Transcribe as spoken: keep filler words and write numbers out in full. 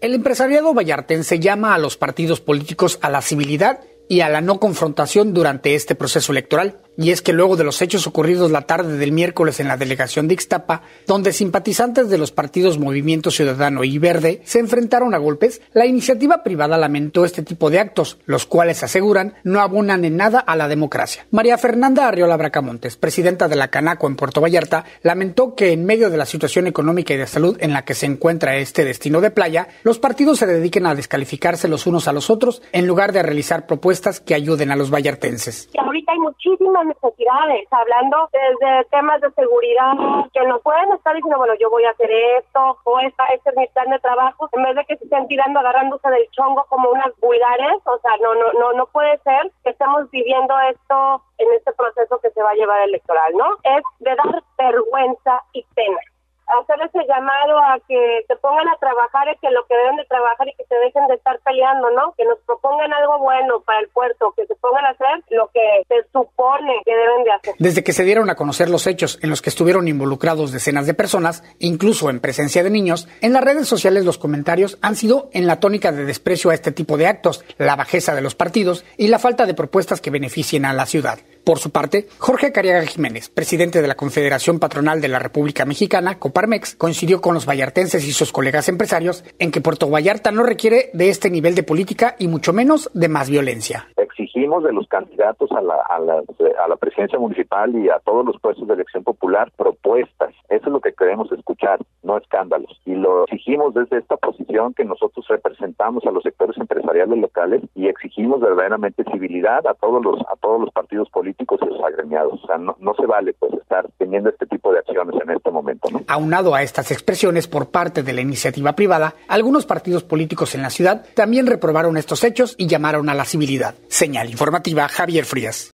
El empresariado vallartense llama a los partidos políticos a la civilidad y a la no confrontación durante este proceso electoral. Y es que luego de los hechos ocurridos la tarde del miércoles en la delegación de Ixtapa, donde simpatizantes de los partidos Movimiento Ciudadano y Verde se enfrentaron a golpes, la iniciativa privada lamentó este tipo de actos, los cuales aseguran no abonan en nada a la democracia. María Fernanda Arriola Bracamontes, presidenta de la Canaco en Puerto Vallarta, lamentó que en medio de la situación económica y de salud en la que se encuentra este destino de playa, los partidos se dediquen a descalificarse los unos a los otros en lugar de realizar propuestas que ayuden a los vallartenses. Y ahorita hay muchísimas necesidades, hablando desde temas de seguridad, que nos pueden estar diciendo, bueno, yo voy a hacer esto, o esta, este es mi plan de trabajo, en vez de que se estén tirando, agarrándose del chongo como unas vulgares. O sea, no, no, no, no puede ser que estemos viviendo esto en este proceso que se va a llevar electoral, ¿no? Es de dar vergüenza y pena. Hacer ese llamado a que se pongan a trabajar y que lo que deben de trabajar y que se dejen de estar peleando, ¿no? Que nos propongan algo bueno para el puerto, que se pongan a hacer lo que se supone que deben de hacer. Desde que se dieron a conocer los hechos en los que estuvieron involucrados decenas de personas, incluso en presencia de niños, en las redes sociales los comentarios han sido en la tónica de desprecio a este tipo de actos, la bajeza de los partidos y la falta de propuestas que beneficien a la ciudad. Por su parte, Jorge Cariaga Jiménez, presidente de la Confederación Patronal de la República Mexicana, Coparmex, coincidió con los vallartenses y sus colegas empresarios en que Puerto Vallarta no requiere de este nivel de política y mucho menos de más violencia. Exigimos de los candidatos a la, a, la, a la presidencia municipal y a todos los puestos de elección popular propuestas. Eso es lo que queremos escuchar, no escándalos. Y lo exigimos desde esta posición que nosotros representamos a los sectores empresariales locales y exigimos verdaderamente civilidad a todos los a todos los partidos políticos y los agremiados. O sea, no, no se vale pues estar teniendo este tipo de acciones en este momento, ¿no? Aunado a estas expresiones por parte de la iniciativa privada, algunos partidos políticos en la ciudad también reprobaron estos hechos y llamaron a la civilidad. Señal informativa, Javier Frías.